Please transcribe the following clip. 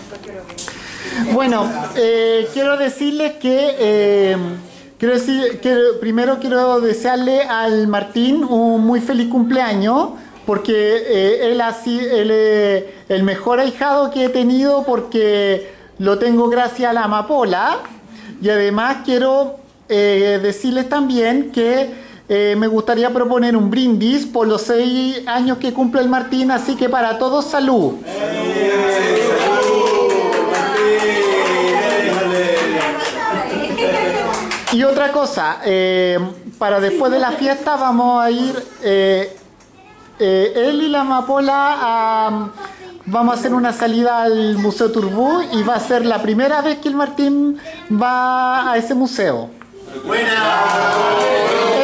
Bueno, quiero decirles que primero quiero desearle al Martín un muy feliz cumpleaños, porque él es el mejor ahijado que he tenido, porque lo tengo gracias a la amapola. Y además quiero decirles también que me gustaría proponer un brindis por los 6 años que cumple el Martín, así que para todos salud. Y otra cosa, para después de la fiesta vamos a ir, él y la amapola, vamos a hacer una salida al Museo Turbú y va a ser la primera vez que el Martín va a ese museo. ¡Buena!